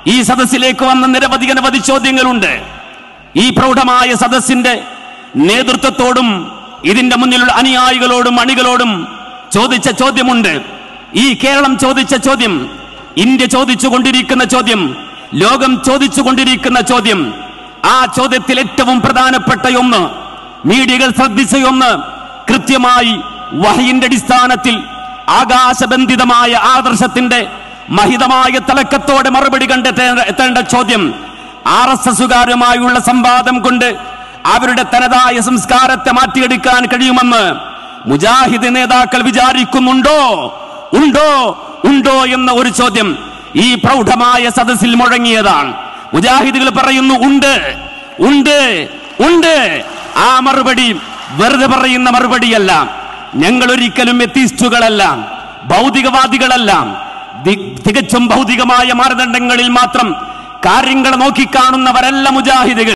ഈ സദസ്സിലേക്ക് വന്ന നിരവധി ചോദ്യങ്ങളുണ്ട്. ഈ പ്രൗഢമായ സദസ്സിന്റെ നേതൃത്വത്തോടും ഇതിന്റെ മുന്നിലുള്ള അനുയായികളോടും അണികളോടും ചോദിച്ച ചോദ്യമുണ്ട്. ഈ കേരളം ചോദിച്ച ചോദ്യം, ഇന്ത്യ ചോദിച്ചുകൊണ്ടിരിക്കുന്ന ചോദ്യം, ലോകം ചോദിച്ചുകൊണ്ടിരിക്കുന്ന ചോദ്യം. ആ ചോദ്യത്തിൽ ഏറ്റവും പ്രധാനപ്പെട്ട ഒന്ന്, മീഡിയകൾ ശ്രദ്ധിച്ച ഒന്ന്, കൃത്യമായി വഹയിന്റെ അടിസ്ഥാനത്തിൽ ആകാശബന്ധിതമായ ആദർശത്തിന്റെ മഹിതമായ തലക്കത്തോടെ മറുപടി കണ്ടെത്തേണ്ട ചോദ്യം, RSSകാരുമായുള്ള സംവാദം കൊണ്ട് അവരുടെ തനതായ സംസ്കാരത്തെ മാറ്റിയെടുക്കാൻ കഴിയുമെന്ന് മുജാഹിദ് നേതാക്കൾ വിചാരിക്കുന്നുണ്ടോ എന്ന ഒരു ചോദ്യം ഈ പ്രൗഢമായ സദസ്സിൽ മുഴങ്ങിയതാണ്. മുജാഹിദുകൾ പറയുന്നു ഉണ്ട്. ആ മറുപടി വെറുതെ പറയുന്ന മറുപടിയല്ല. ഞങ്ങൾ ഒരിക്കലും എത്തിസ്റ്റുകളല്ല, ഭൗതികവാദികളല്ല. തികച്ചും ഭൗതികമായ മാനദണ്ഡങ്ങളിൽ മാത്രം കാര്യങ്ങൾ നോക്കിക്കാണുന്നവരല്ല മുജാഹിദുകൾ.